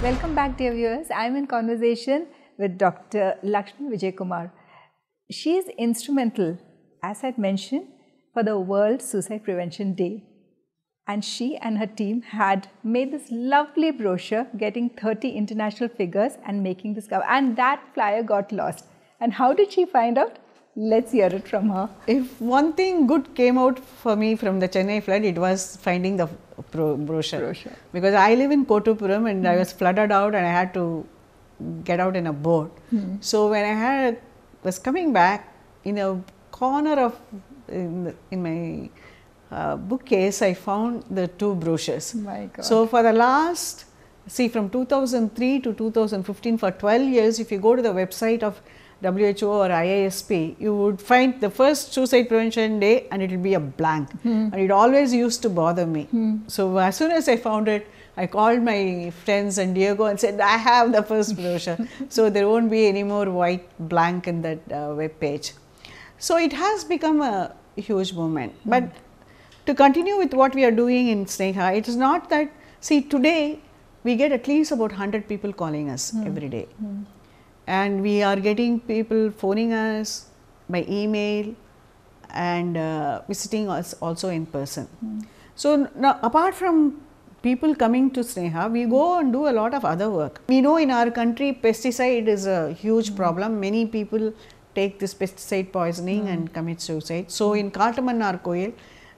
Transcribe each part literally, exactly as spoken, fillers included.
Welcome back, dear viewers. I am in conversation with Doctor Lakshmi Vijayakumar. She is instrumental, as I had mentioned, for the World Suicide Prevention Day. And she and her team had made this lovely brochure, getting thirty international figures and making this cover. And that flyer got lost. And how did she find out? Let's hear it from her. If one thing good came out for me from the Chennai flood, it was finding the bro brochure. brochure. Because I live in Kotupuram and mm. I was flooded out and I had to get out in a boat. Mm. So when I had was coming back, in a corner of in, the, in my uh, bookcase, I found the two brochures. My God. So for the last, see, from two thousand three to two thousand fifteen, for twelve years, if you go to the website of W H O or I A S P, you would find the first Suicide Prevention Day and it will be a blank. Mm. And it always used to bother me. Mm. So as soon as I found it, I called my friends in Diego and said, I have the first brochure. So there won't be any more white blank in that uh, web page. So it has become a huge movement. Mm. But to continue with what we are doing in Sneha, it is not that, see, today we get at least about one hundred people calling us mm. every day. Mm. And we are getting people phoning us by email and uh, visiting us also in person. Mm. So now, apart from people coming to Sneha, we go and do a lot of other work. We know in our country pesticide is a huge mm. problem. Many people take this pesticide poisoning mm. and commit suicide. So in Kattamannar Koil,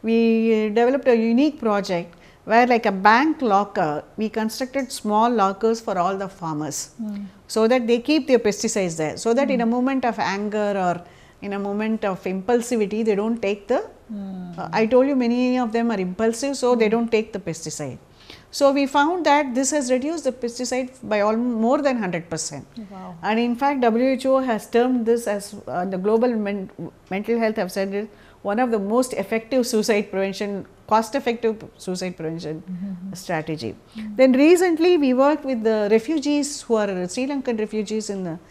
we developed a unique project where, like a bank locker, we constructed small lockers for all the farmers mm. so that they keep their pesticides there, so that mm. in a moment of anger or in a moment of impulsivity, they don't take the, mm. uh, I told you many of them are impulsive, so mm. they don't take the pesticide. So we found that this has reduced the pesticide by all, more than one hundred percent. Wow. And in fact, W H O has termed this as, uh, the global men mental health have said it, one of the most effective suicide prevention, cost effective suicide prevention mm-hmm. strategy. Mm-hmm. Then recently we worked with the refugees who are Sri Lankan refugees in the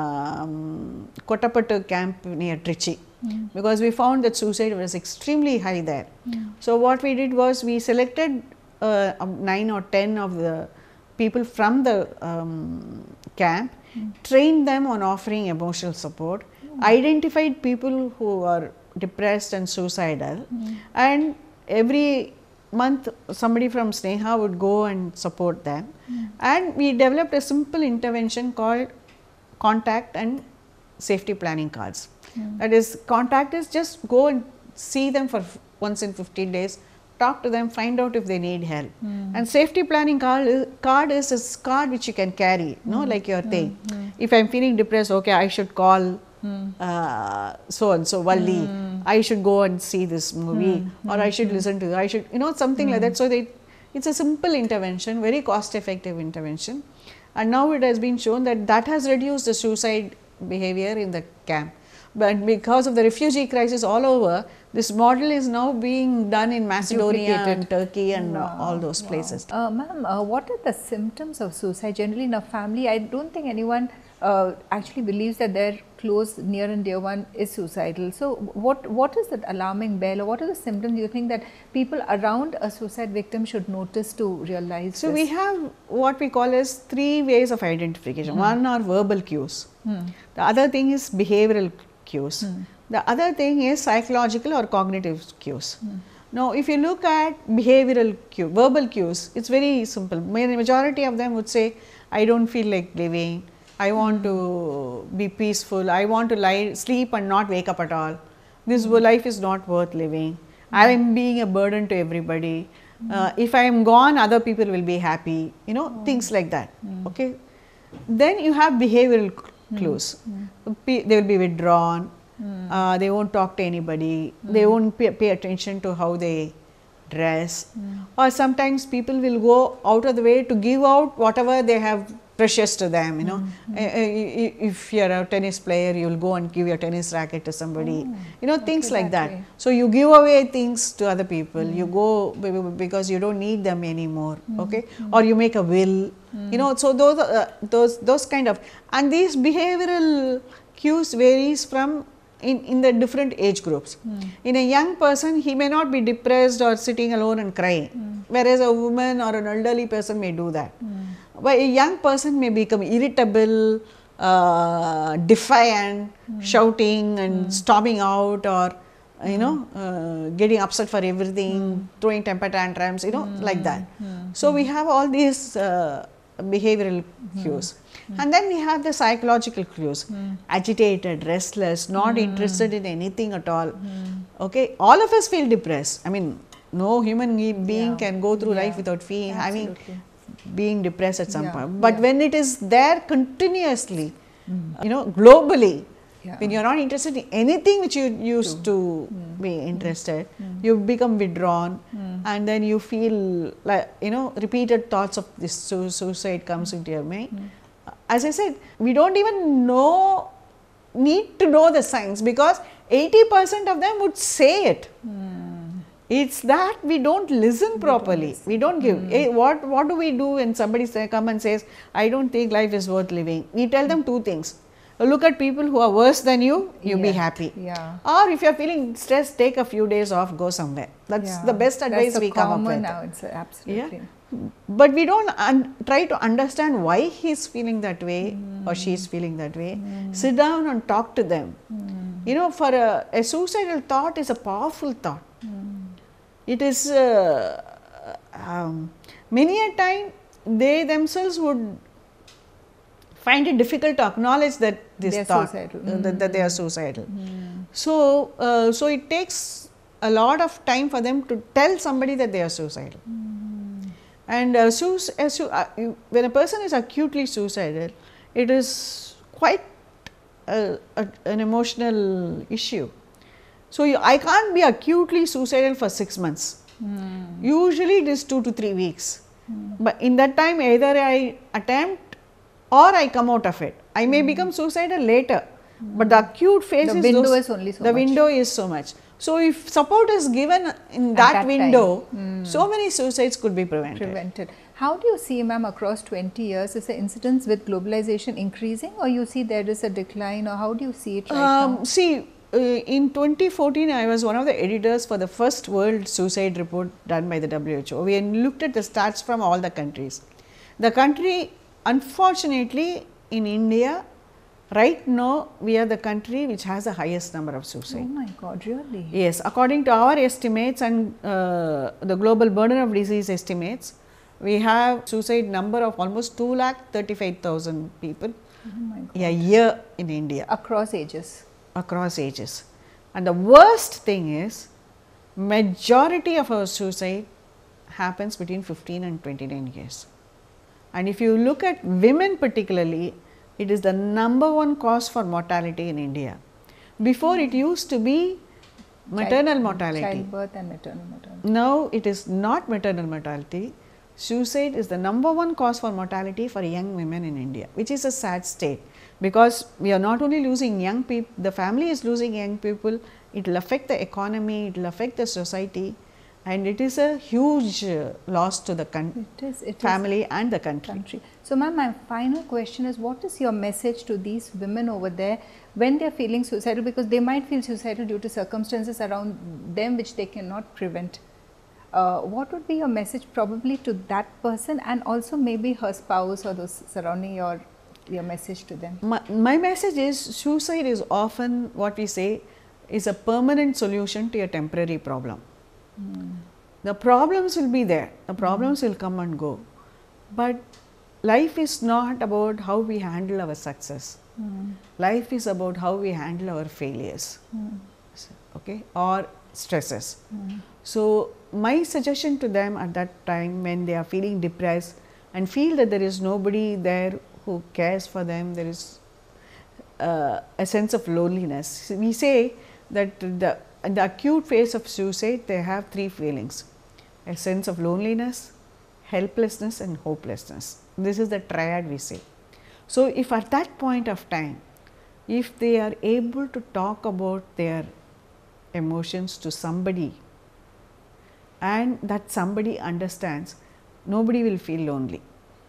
um, Kottapattu camp near Trichy, mm-hmm. because we found that suicide was extremely high there. Mm-hmm. So what we did was we selected uh, um, nine or ten of the people from the um, camp, mm-hmm. trained them on offering emotional support, mm-hmm. identified people who are depressed and suicidal, mm. and every month somebody from Sneha would go and support them, mm. and we developed a simple intervention called contact and safety planning cards. Mm. That is, contact is just go and see them for once in fifteen days, talk to them, find out if they need help. Mm. And safety planning card is, card is a card which you can carry, mm. no, like your mm. thing. Mm. If I am feeling depressed, okay, I should call Hmm. Uh, so and so Valli, hmm. I should go and see this movie, hmm. or I should hmm. listen to, I should, you know, something hmm. like that. So they, it's a simple intervention, very cost effective intervention, and now it has been shown that that has reduced the suicide behavior in the camp. But because of the refugee crisis all over, this model is now being done in Macedonia and Turkey and wow. uh, all those wow. places. Uh, Ma'am, uh, what are the symptoms of suicide generally in a family? I don't think anyone uh, actually believes that their close, near and dear one is suicidal. So what, what is that alarming bell, or what are the symptoms you think that people around a suicide victim should notice to realize So this? we have what we call as three ways of identification. Mm. One are verbal cues. Mm. The other thing is behavioral cues. Mm. The other thing is psychological or cognitive cues. Mm. Now, if you look at behavioral cue, verbal cues, it's very simple. Majority of them would say, I don't feel like living, I want mm. to be peaceful, I want to lie, sleep and not wake up at all, this mm. life is not worth living, mm. I am being a burden to everybody, mm. uh, if I am gone, other people will be happy, you know, mm. things like that. Mm. Okay. Then you have behavioral clues. Mm. They will be withdrawn, mm. uh, they won't talk to anybody, mm. they won't pay, pay attention to how they dress, mm. or sometimes people will go out of the way to give out whatever they have precious to them, you know. Mm. Uh, if you are a tennis player, you will go and give your tennis racket to somebody, oh, you know, things okay, like that. that. So you give away things to other people, mm. you go because you don't need them anymore, mm. okay, mm. or you make a will, mm. you know. So those, uh, those, those kind of, and these behavioral cues varies from in, in the different age groups. Mm. In a young person, he may not be depressed or sitting alone and crying, mm. whereas a woman or an elderly person may do that. Mm. But a young person may become irritable, uh, defiant, mm. shouting and mm. storming out, or mm. you know, uh, getting upset for everything, mm. throwing temper tantrums, you know, mm. like that. Mm. So, mm. we have all these uh, behavioral mm. cues. Mm. And then we have the psychological cues, mm. agitated, restless, not mm. interested in anything at all. Mm. Okay, all of us feel depressed. I mean, no human being yeah. can go through yeah. life without feeling, having, being depressed at some yeah. point. But yeah. when it is there continuously, mm. you know, globally, yeah. when you are not interested in anything which you used True. to mm. be interested, mm. you become withdrawn, mm. and then you feel like, you know, repeated thoughts of this su suicide comes into your mind. Mm. As I said, we don't even know, need to know the signs, because eighty percent of them would say it. Mm. It's that we don't listen properly. We don't give. Mm. Hey, what what do we do when somebody say, come and says, I don't think life is worth living? We tell them two things. Look at people who are worse than you, you yeah. be happy. Yeah. Or if you are feeling stressed, take a few days off, go somewhere. That's yeah. the best advice That's we come up with. Now, it's absolutely. Yeah. But we don't try to understand why he is feeling that way mm. or she is feeling that way. Mm. Sit down and talk to them. Mm. You know, for a, a suicidal thought is a powerful thought. Mm. It is uh, um, many a time they themselves would find it difficult to acknowledge that this they thought uh, mm. that, that they are suicidal. Mm. So, uh, so it takes a lot of time for them to tell somebody that they are suicidal. Mm. And uh, su uh, when a person is acutely suicidal, it is quite a, a, an emotional issue. So, you, I can't be acutely suicidal for six months. Mm. Usually it is two to three weeks. Mm. But in that time, either I attempt or I come out of it. I may mm. become suicidal later, mm. but the acute phase the is window those, is only so the much. window is so much. So, if support is given in that, that window, mm. so many suicides could be prevented. prevented. How do you see, ma'am, across twenty years, is the incidence with globalization increasing, or you see there is a decline, or how do you see it right um, now? See, Uh, in twenty fourteen, I was one of the editors for the first World Suicide Report done by the W H O. We looked at the stats from all the countries. The country, unfortunately, in India, right now, we are the country which has the highest number of suicide. Oh my God, really? Yes, according to our estimates and uh, the global burden of disease estimates, we have suicide number of almost two lakh thirty-five thousand people oh my God. a year in India. Across ages. Across ages. And the worst thing is, majority of our suicide happens between fifteen and twenty-nine years. And if you look at women particularly, it is the number one cause for mortality in India. Before it used to be maternal Child, mortality. Childbirth and maternal mortality. Now it is not maternal mortality. Suicide is the number one cause for mortality for young women in India, which is a sad state. Because we are not only losing young people, the family is losing young people, it will affect the economy, it will affect the society, and it is a huge uh, loss to the it is, it family is and the country. country. So, ma'am, my final question is, what is your message to these women over there when they are feeling suicidal, because they might feel suicidal due to circumstances around them which they cannot prevent. Uh, what would be your message probably to that person, and also maybe her spouse or those surrounding your your message to them? My, my message is, suicide is often what we say is a permanent solution to a temporary problem. Mm. The problems will be there, the problems mm. will come and go, but life is not about how we handle our success. Mm. Life is about how we handle our failures, mm. okay, or stresses. Mm. So, my suggestion to them at that time, when they are feeling depressed and feel that there is nobody there who cares for them, there is uh, a sense of loneliness. We say that the, in the acute phase of suicide, they have three feelings: a sense of loneliness, helplessness and hopelessness. This is the triad we say. So, if at that point of time, if they are able to talk about their emotions to somebody, and that somebody understands, nobody will feel lonely.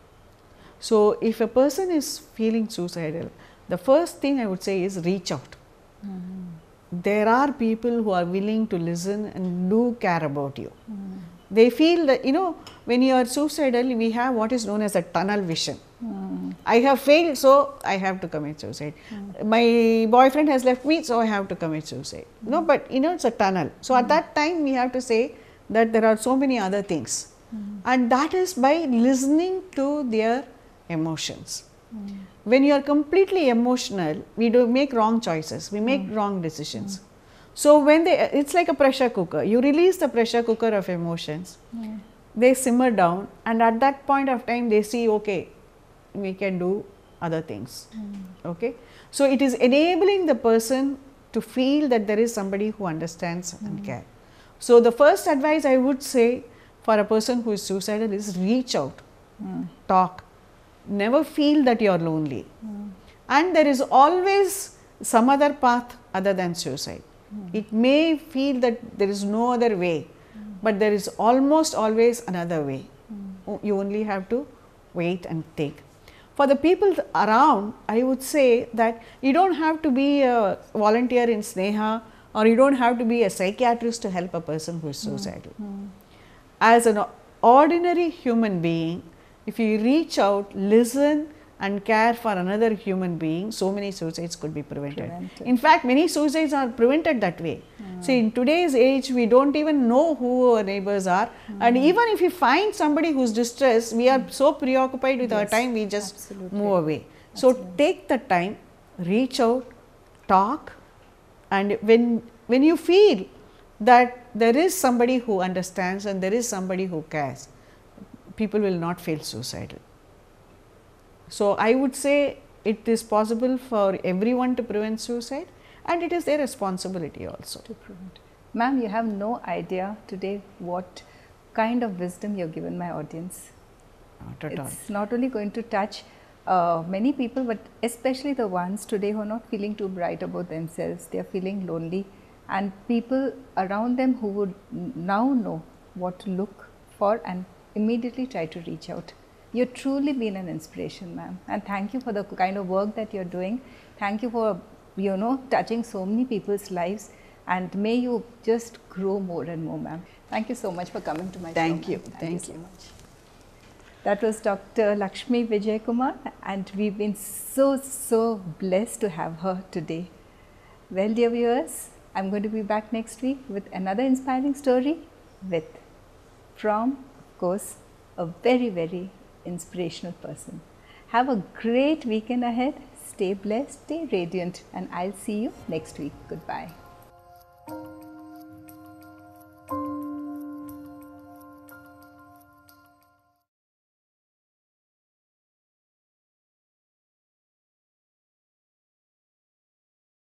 So, if a person is feeling suicidal, the first thing I would say is reach out. Mm-hmm. There are people who are willing to listen and do care about you. Mm-hmm. They feel that, you know, when you are suicidal, we have what is known as a tunnel vision. Mm. I have failed, so I have to commit suicide. Mm. My boyfriend has left me, so I have to commit suicide. Mm. No, but you know, it's a tunnel. So, mm. at that time, we have to say that there are so many other things. Mm. And that is by listening to their emotions. Mm. When you are completely emotional, we do make wrong choices, we make mm. wrong decisions. Mm. So, when they, it's like a pressure cooker, you release the pressure cooker of emotions, mm. they simmer down, and at that point of time they see, okay, we can do other things. Mm. Okay. So, it is enabling the person to feel that there is somebody who understands mm. and care. So, the first advice I would say for a person who is suicidal is reach out, mm. talk, never feel that you are lonely. Mm. And there is always some other path other than suicide. Mm. It may feel that there is no other way, mm. but there is almost always another way. Mm. You only have to wait and take. For the people around, I would say that you don't have to be a volunteer in Sneha, or you don't have to be a psychiatrist to help a person who is suicidal. Mm. As an ordinary human being, if you reach out, listen and care for another human being, so many suicides could be prevented. prevented. In fact, many suicides are prevented that way. Mm. See, in today's age, we don't even know who our neighbors are. Mm. And even if we find somebody who is distressed, we are so preoccupied with yes, our time, we just absolutely. move away. Absolutely. So, take the time, reach out, talk, and when, when you feel that there is somebody who understands and there is somebody who cares, people will not feel suicidal. So, I would say it is possible for everyone to prevent suicide, and it is their responsibility also to prevent. Ma'am, you have no idea today what kind of wisdom you have given my audience. Not at it's all. It's not only going to touch uh, many people, but especially the ones today who are not feeling too bright about themselves. They are feeling lonely, and people around them who would now know what to look for and immediately try to reach out. You've truly been an inspiration, ma'am, and thank you for the kind of work that you're doing. Thank you for, you know, touching so many people's lives, and may you just grow more and more, ma'am. Thank you so much for coming to my thank show. You. Thank, thank you you so much. That was Doctor Lakshmi Vijayakumar, and we've been so, so blessed to have her today. Well, dear viewers, I'm going to be back next week with another inspiring story with, from, of course, a very, very inspirational person. Have a great weekend ahead. Stay blessed, stay radiant, and I'll see you next week. Goodbye.